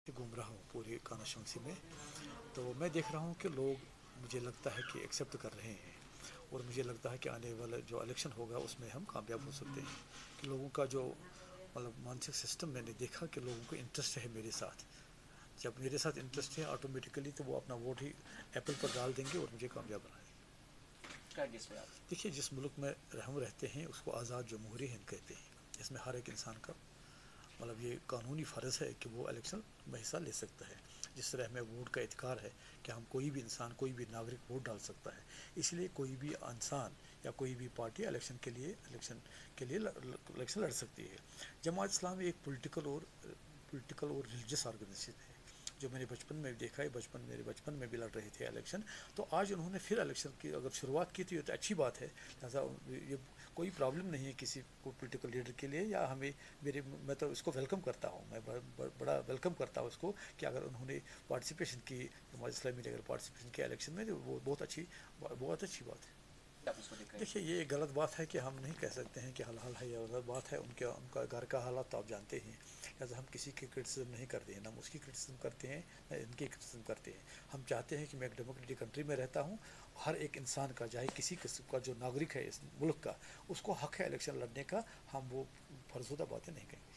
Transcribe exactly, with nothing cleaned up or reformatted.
घूम रहा हूँ पूरे कानाशंसी में, तो मैं देख रहा हूँ कि लोग, मुझे लगता है कि एक्सेप्ट कर रहे हैं, और मुझे लगता है कि आने वाला जो इलेक्शन होगा उसमें हम कामयाब हो सकते हैं। कि लोगों का जो मतलब मानसिक सिस्टम, मैंने देखा कि लोगों को इंटरेस्ट है मेरे साथ। जब मेरे साथ इंटरेस्ट है ऑटोमेटिकली तो वो अपना वोट ही एप्पल पर डाल देंगे और मुझे कामयाब बनाएंगे। क्या किस पे आप? देखिए, जिस मुल्क में हम रहते हैं उसको आज़ाद जमहूरी हिंद कहते हैं। इसमें हर एक इंसान का मतलब ये कानूनी फ़र्ज़ है कि वो इलेक्शन में हिस्सा ले सकता है। जिस तरह हमें वोट का अधिकार है कि हम कोई भी इंसान, कोई भी नागरिक वोट डाल सकता है, इसलिए कोई भी इंसान या कोई भी पार्टी इलेक्शन के लिए इलेक्शन के लिए इलेक्शन लड़ सकती है। जमात इस्लामी एक पॉलिटिकल और पॉलिटिकल और रिलीजियस ऑर्गेनाइजेशन है, जो मैंने बचपन में देखा है। बचपन मेरे बचपन में भी लड़ रहे थे इलेक्शन, तो आज उन्होंने फिर इलेक्शन की अगर शुरुआत की तो ये तो अच्छी बात है। लिहाजा ये कोई प्रॉब्लम नहीं है किसी को पॉलिटिकल लीडर के लिए, या हमें मेरे मैं तो इसको वेलकम करता हूँ। मैं बड़ा वेलकम करता हूँ इसको कि अगर उन्होंने पार्टिसिपेशन की, जमात इस्लामी ने अगर पार्टिसिपेशन किया इलेक्शन में, तो वो बहुत अच्छी बहुत अच्छी बात है। आप इसको देख रहे हैं? देखिए, ये गलत बात है कि हम नहीं कह सकते हैं कि हल हल है या गलत बात है। उनके उनका घर का हालात तो आप जानते हैं। लिहाजा हम किसी की क्रिटिसिज्म नहीं करते हैं, ना हम उसकी क्रिटिसिज्म करते हैं, ना इनकी क्रिटिसिज्म करते हैं। हम चाहते हैं कि मैं एक डेमोक्रेटिक कंट्री में रहता हूँ। हर एक इंसान का, चाहे किसी किस्म का जो नागरिक है इस मुल्क का, उसको हक है इलेक्शन लड़ने का। हम वो फर्जोदा बातें नहीं कहेंगे।